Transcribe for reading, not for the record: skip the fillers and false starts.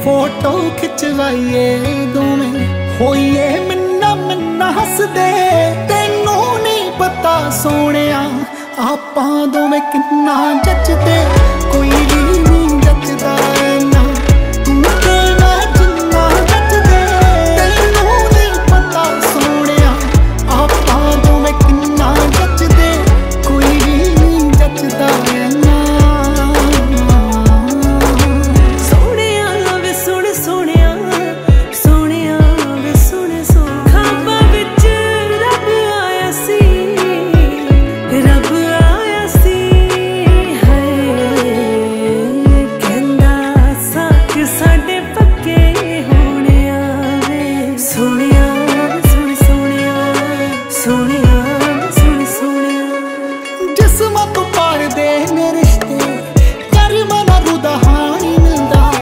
Photo खिचवाइए दोवें होइए मिन्ना मिन्ना हसदे। तेनू नहीं पता सोहणिया आपां दोवें किन्ना जचदे। कोई